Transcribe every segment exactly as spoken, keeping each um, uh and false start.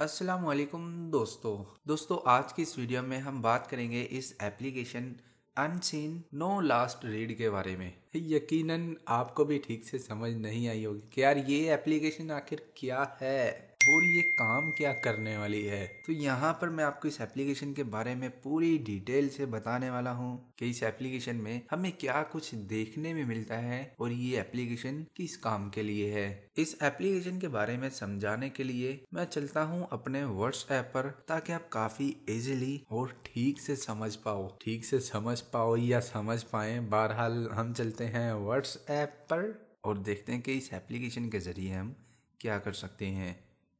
अस्सलाम वालेकुम दोस्तों दोस्तों आज की इस वीडियो में हम बात करेंगे इस application Unseen No Last Read के बारे में। यकीनन आपको भी ठीक से समझ नहीं आई होगी कि यार ये एप्लीकेशन आखिर क्या है और ये काम क्या करने वाली है। तो यहाँ पर मैं आपको इस एप्लीकेशन के बारे में पूरी डिटेल से बताने वाला हूँ कि इस एप्लीकेशन में हमें क्या कुछ देखने में मिलता है और ये एप्लीकेशन किस काम के लिए है। इस एप्लीकेशन के बारे में समझाने के लिए मैं चलता हूँ अपने व्हाट्सएप पर, ताकि आप काफी इजीली और ठीक से समझ पाओ ठीक से समझ पाओ या समझ पाए। बहरहाल हम चलते हैं व्हाट्सएप पर और देखते हैं कि इस एप्लीकेशन के जरिए हम क्या कर सकते हैं।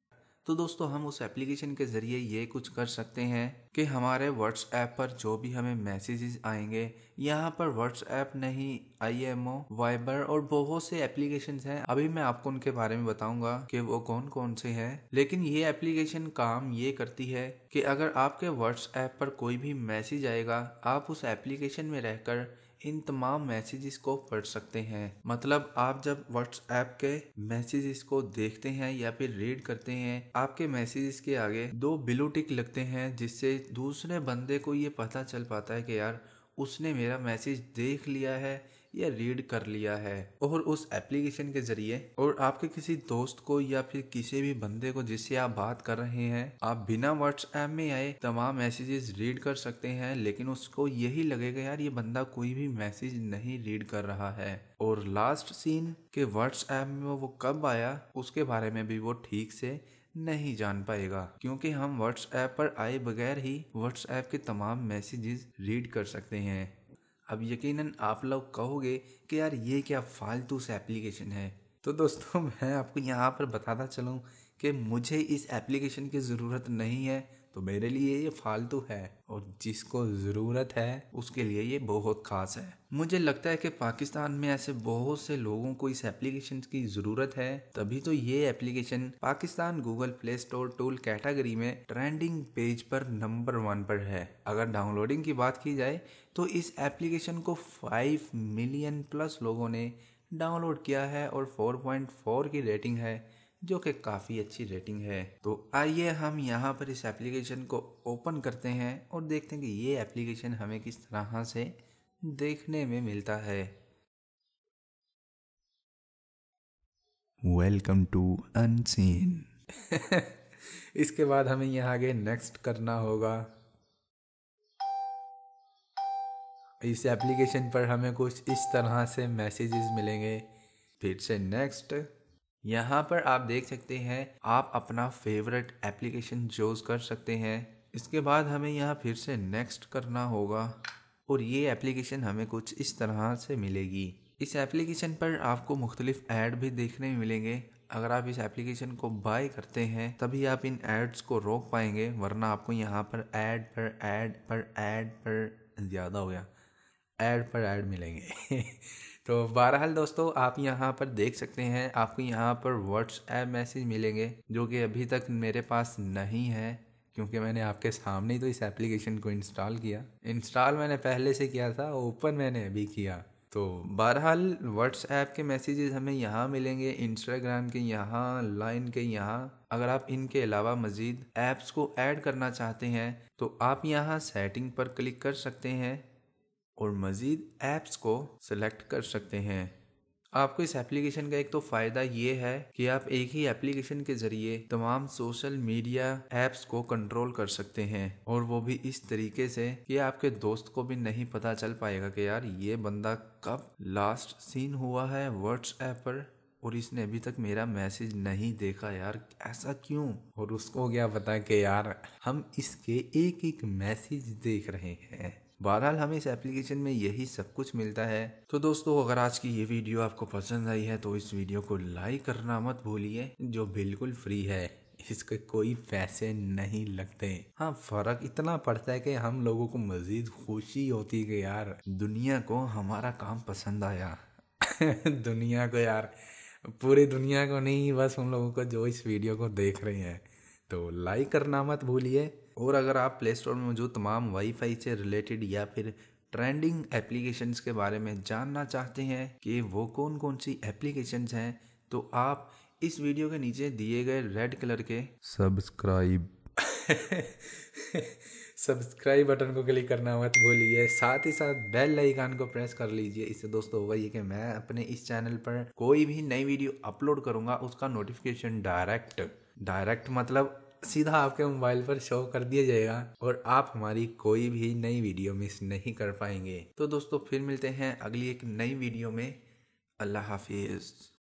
तो दोस्तों हम उस एप्लीकेशन के ज़रिए ये कुछ कर सकते हैं कि हमारे व्हाट्सएप पर जो भी हमें मैसेजेस आएंगे, यहाँ पर व्हाट्सएप नहीं आई एम ओ, वाइबर और बहुत से एप्लीकेशंस हैं। अभी मैं आपको उनके बारे में बताऊंगा कि वो कौन कौन से हैं। लेकिन ये एप्लीकेशन काम ये करती है कि अगर आपके व्हाट्सएप पर कोई भी मैसेज आएगा, आप उस एप्लीकेशन में रहकर इन तमाम मैसेजेस को पढ़ सकते हैं। मतलब आप जब व्हाट्सएप के मैसेजेस को देखते हैं या फिर रीड करते हैं, आपके मैसेजेस के आगे दो ब्लू टिक लगते हैं, जिससे दूसरे बंदे को ये पता चल पाता है कि यार उसने मेरा मैसेज देख लिया है या रीड कर लिया है। और उस एप्लीकेशन के जरिए और आपके किसी दोस्त को या फिर किसी भी बंदे को जिससे आप बात कर रहे हैं, आप बिना व्हाट्सएप में आए तमाम मैसेजेस रीड कर सकते हैं। लेकिन उसको यही लगेगा यार ये बंदा कोई भी मैसेज नहीं रीड कर रहा है। और लास्ट सीन के व्हाट्सएप में वो कब आया उसके बारे में भी वो ठीक से नहीं जान पाएगा, क्योंकि हम व्हाट्सएप पर आए बगैर ही व्हाट्सएप के तमाम मैसेजेस रीड कर सकते हैं। अब यकीनन आप लोग कहोगे कि यार ये क्या फालतू सा एप्लीकेशन है। तो दोस्तों मैं आपको यहाँ पर बताता चलूँ कि मुझे इस एप्लीकेशन की ज़रूरत नहीं है, तो मेरे लिए ये फालतू है, और जिसको ज़रूरत है उसके लिए ये बहुत ख़ास है। मुझे लगता है कि पाकिस्तान में ऐसे बहुत से लोगों को इस एप्लीकेशन की ज़रूरत है, तभी तो ये application Pakistan Google Play Store tool category में ट्रेंडिंग पेज पर नंबर वन पर है। अगर डाउनलोडिंग की बात की जाए तो इस एप्लीकेशन को फाइव मिलियन प्लस लोगों ने डाउनलोड किया है और फोर पॉइंट फोर की रेटिंग है, जो कि काफ़ी अच्छी रेटिंग है। तो आइए हम यहाँ पर इस एप्लीकेशन को ओपन करते हैं और देखते हैं कि ये एप्लीकेशन हमें किस तरह से देखने में मिलता है। Welcome to Unseen. इसके बाद हमें यहाँ आगे नेक्स्ट करना होगा। इस एप्लीकेशन पर हमें कुछ इस तरह से मैसेजेस मिलेंगे। फिर से नेक्स्ट। यहाँ पर आप देख सकते हैं आप अपना फेवरेट एप्लीकेशन चूज कर सकते हैं। इसके बाद हमें यहाँ फिर से नेक्स्ट करना होगा और ये एप्लीकेशन हमें कुछ इस तरह से मिलेगी। इस एप्लीकेशन पर आपको मुख्तलिफ ऐड भी देखने में मिलेंगे। अगर आप इस एप्लीकेशन को बाय करते हैं तभी आप इन एड्स को रोक पाएंगे, वरना आपको यहाँ पर ऐड पर ऐड पर ऐड पर ज़्यादा हो गया ऐड पर ऐड मिलेंगे। तो बहरहाल दोस्तों आप यहाँ पर देख सकते हैं आपको यहाँ पर व्हाट्सएप मैसेज मिलेंगे, जो कि अभी तक मेरे पास नहीं है, क्योंकि मैंने आपके सामने ही तो इस एप्लीकेशन को इंस्टॉल किया। इंस्टॉल मैंने पहले से किया था, ओपन मैंने अभी किया। तो बहरहाल व्हाट्सएप के मैसेजेस हमें यहाँ मिलेंगे, इंस्टाग्राम के यहाँ, लाइन के यहाँ। अगर आप इनके अलावा मज़ीद ऐप्स को ऐड करना चाहते हैं तो आप यहाँ सेटिंग पर क्लिक कर सकते हैं और मज़ीद ऐप्स को सिलेक्ट कर सकते हैं। आपको इस एप्लीकेशन का एक तो फ़ायदा ये है कि आप एक ही एप्लीकेशन के ज़रिए तमाम सोशल मीडिया ऐप्स को कंट्रोल कर सकते हैं, और वो भी इस तरीके से कि आपके दोस्त को भी नहीं पता चल पाएगा कि यार ये बंदा कब लास्ट सीन हुआ है व्हाट्सएप पर और इसने अभी तक मेरा मैसेज नहीं देखा, यार ऐसा क्यों। और उसको क्या पता कि यार हम इसके एक एक मैसेज देख रहे हैं। बहरहाल हमें इस एप्लीकेशन में यही सब कुछ मिलता है। तो दोस्तों अगर आज की ये वीडियो आपको पसंद आई है तो इस वीडियो को लाइक करना मत भूलिए, जो बिल्कुल फ्री है, इसके कोई पैसे नहीं लगते। हाँ फर्क इतना पड़ता है कि हम लोगों को मजीद खुशी होती है कि यार दुनिया को हमारा काम पसंद आया। दुनिया को यार, पूरी दुनिया को नहीं, बस उन लोगों को जो इस वीडियो को देख रहे हैं। तो लाइक करना मत भूलिए। और अगर आप प्ले स्टोर में मौजूद तमाम वाईफाई से रिलेटेड या फिर ट्रेंडिंग एप्लीकेशंस के बारे में जानना चाहते हैं कि वो कौन कौन सी एप्लीकेशंस हैं, तो आप इस वीडियो के नीचे दिए गए रेड कलर के सब्सक्राइब सब्सक्राइब बटन को क्लिक करना मत भूलिए, साथ ही साथ बेल आइकन को प्रेस कर लीजिए। इससे दोस्तों होगा ये कि मैं अपने इस चैनल पर कोई भी नई वीडियो अपलोड करूंगा उसका नोटिफिकेशन डायरेक्ट डायरेक्ट मतलब सीधा आपके मोबाइल पर शो कर दिया जाएगा और आप हमारी कोई भी नई वीडियो मिस नहीं कर पाएंगे। तो दोस्तों फिर मिलते हैं अगली एक नई वीडियो में। अल्लाह हाफिज।